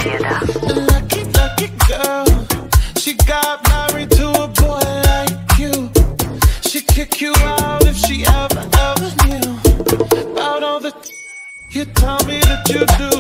Lucky, lucky girl, she got married to a boy like you. She'd kick you out if she ever knew about all the you tell me that you do.